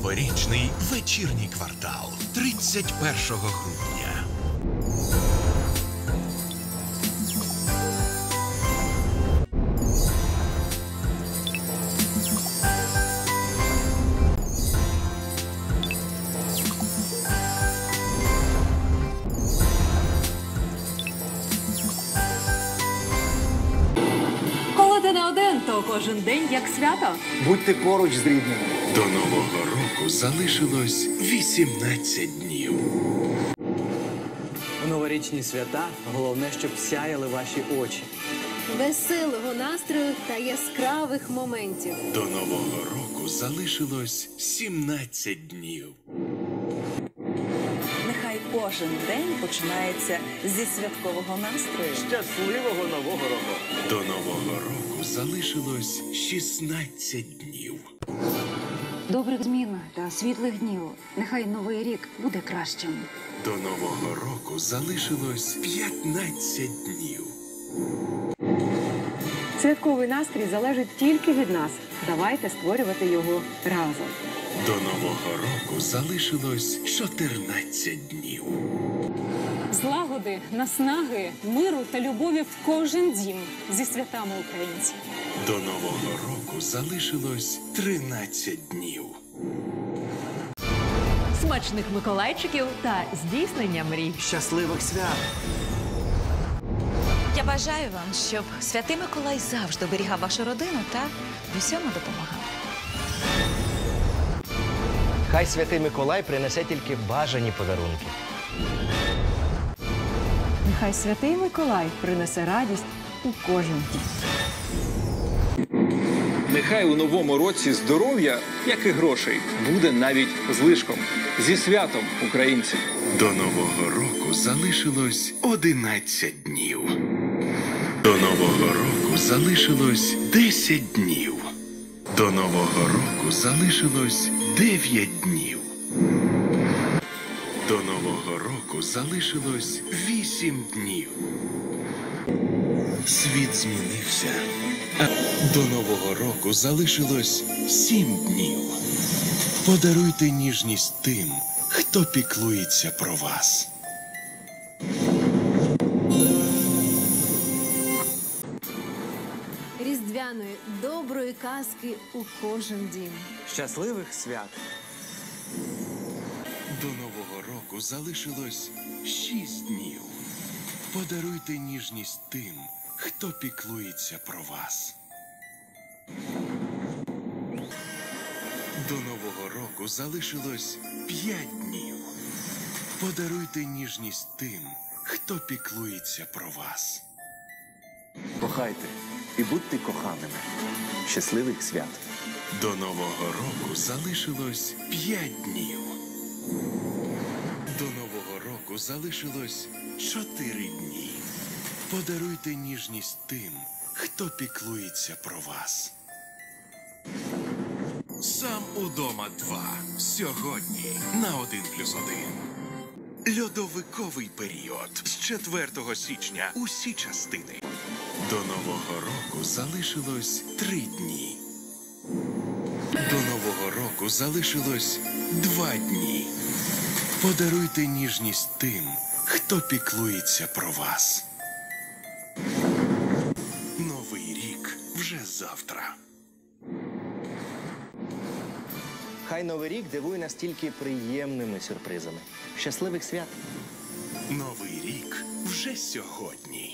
Новорічний вечірній квартал 31 грудня. Коли ти не один, то кожен день як свято. Будьте поруч з рідними. До Нового року залишилось 18 днів. У новорічні свята головне, щоб сяяли ваші очі. Веселого настрою та яскравих моментів. До Нового року залишилось 17 днів. Нехай кожен день починається зі святкового настрою. Щасливого Нового року! До Нового року залишилось 16 днів. Добрих змін та світлих днів. Нехай новий рік буде кращим. До Нового року залишилось 15 днів. Святковий настрій залежить тільки від нас. Давайте створювати його разом. До Нового року залишилось 14 днів. Злагоди, наснаги, миру та любові в кожен дім зі святами українців. До Нового року залишилось 13 днів. Смачних миколайчиків та здійснення мрій. Щасливих свят! Я бажаю вам, щоб Святий Миколай завжди оберігав вашу родину та в усьому допомагав. Хай Святий Миколай принесе тільки бажані подарунки. Нехай Святий Миколай принесе радість у кожен дім. Нехай у новому році здоров'я, як і грошей, буде навіть злишком. Зі святом, українці! До Нового року залишилось 11 днів. До Нового року залишилось 10 днів. До Нового року залишилось 9 днів. До Нового року залишилось 8 днів. Світ змінився. А до Нового року залишилось 7 днів. Подаруйте ніжність тим, хто піклується про вас. Різдвяної доброї казки у кожен дім. Щасливих свят! До Нового року залишилось 6 днів. Подаруйте ніжність тим, хто піклується про вас. До Нового року залишилось 5 днів. Подаруйте ніжність тим, хто піклується про вас. Кохайте і будьте коханими. Щасливих свят! До Нового року залишилось 5 днів. До Нового року залишилось 4 дні. Подаруйте ніжність тим, хто піклується про вас. Сам удома 2. Сьогодні на 1+1. Льодовиковий період. З 4 січня усі частини. До Нового року залишилось 3 дні. До Нового року залишилось 2 дні. Подаруйте ніжність тим, хто піклується про вас. Новий рік вже завтра. Хай Новий рік дивує нас тільки приємними сюрпризами. Щасливих свят! Новий рік вже сьогодні.